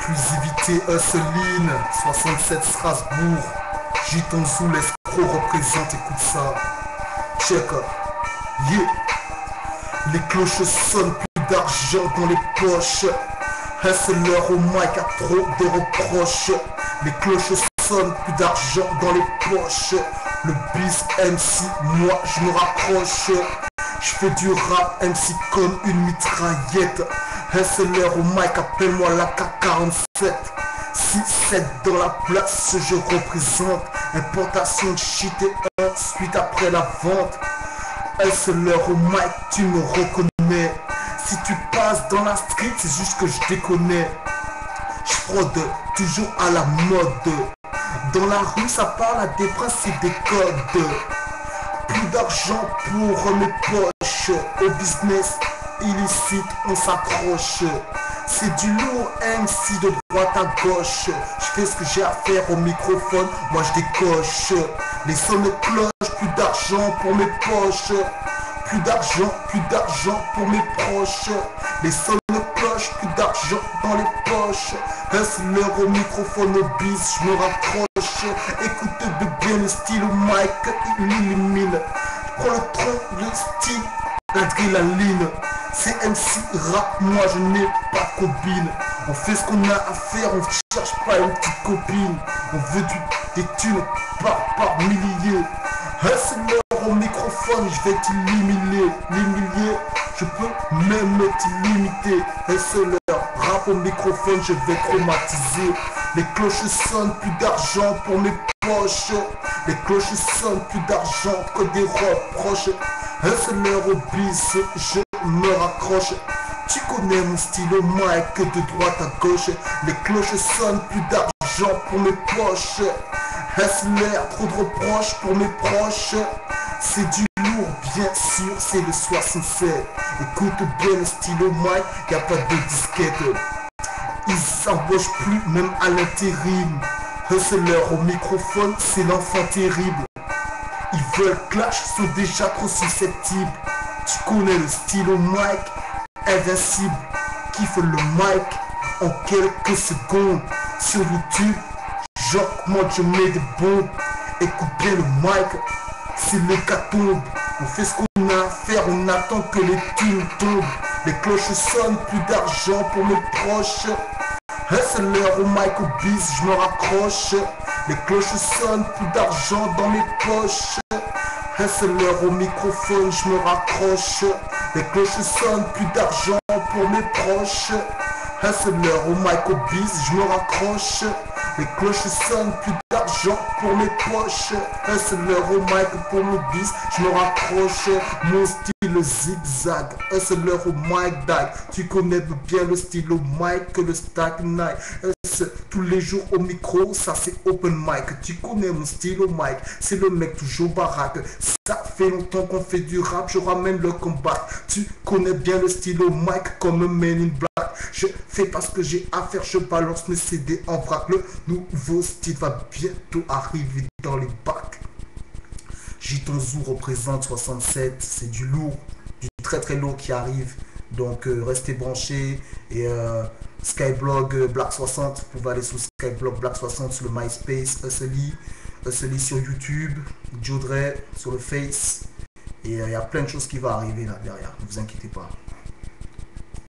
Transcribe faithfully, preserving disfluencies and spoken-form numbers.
Exclusivité Hustline, soixante-sept Strasbourg. Jitonzou, l'escroc représente, écoute ça. Check. Yeah. Les cloches sonnent, plus d'argent dans les poches. Hustler au mic a trop de reproches. Les cloches sonnent, plus d'argent dans les poches. Le bis M C, moi je me rapproche. Je fais du rap M C comme une mitraillette. Hustler au mic, appelle-moi la K quarante-sept. six sept dans la place, je représente. Importation de shit et un suite après la vente. Hustler au mic, tu me reconnais. Si tu passes dans la street, c'est juste que je déconnais. Je fraude toujours à la mode. Dans la rue, ça parle à des principes, des codes. Plus d'argent pour mes poches. Au business illicite, on s'accroche. C'est du lourd M C de droite à gauche. Je fais ce que j'ai à faire au microphone, moi je décoche. Les sons de cloche, plus d'argent pour mes poches. Plus d'argent, plus d'argent pour mes proches. Les sons de cloche, plus d'argent dans les poches. Hustler au microphone, au bis, je me rapproche. Écoute bien le style au mic, il m'illumine. Je prends le tronc, le style, l'adrénaline. C'est M C rap, moi je n'ai pas de copine. On fait ce qu'on a à faire, on cherche pas une petite copine. On veut du, des thunes par, par milliers. Hustler au microphone, je vais t'illuminer. L'humilier, je peux même t'illimiter. Hustler, rap au microphone, je vais traumatiser. Les cloches sonnent, plus d'argent pour mes poches. Les cloches sonnent, plus d'argent que des reproches. Hustler au bis, je me raccroche. Tu connais mon style au mic de droite à gauche. Les cloches sonnent, plus d'argent pour mes poches. Hustler, trop de reproches pour mes proches. C'est du lourd, bien sûr, c'est le soixante-sept. Écoute bien le style au mic, y'a pas de disquette. Ils s'embauchent plus, même à l'intérim. Hustler au microphone, c'est l'enfant terrible. Ils veulent clash, sont déjà trop susceptibles. Tu connais le style au mic, invincible. Kiffe le mic en quelques secondes. Sur YouTube, j'augmente, je mets des bombes. Écoute bien le mic, c'est l'hécatombe. On fait ce qu'on a à faire, on attend que les thunes tombent. Les cloches sonnent, plus d'argent pour mes proches. Hustler au mic au bis, je me raccroche. Les cloches sonnent, plus d'argent dans mes poches. Hustler au microphone, je me raccroche. Les cloches sonnent, plus d'argent pour mes proches. Hustler au mic au bis, je me raccroche. Les cloches sonnent, plus d'argent pour mes poches. Hustler au mic pour mon bis, je me raccroche. Mon style zigzag, hustler au mic dag. Tu connais bien le style au mic que le stack night. Tous les jours au micro, ça c'est open mic. Tu connais mon style au mic, c'est le mec toujours baraque. Ça fait longtemps qu'on fait du rap, je ramène le combat. Tu connais bien le style au mic comme un Man in Black. Je fais pas ce que j'ai à faire, je balance mes C D en vrac. Le nouveau style va bientôt arriver dans les bacs. Jitonzou représente soixante-sept, c'est du lourd, du très très lourd qui arrive. Donc euh, restez branchés et euh, Skyblog euh, Black soixante, vous pouvez aller sur Skyblog Black soixante sur le MySpace, Hustly, Hustly sur YouTube, Jodre sur le Face. Et il euh, y a plein de choses qui vont arriver là derrière, ne vous inquiétez pas.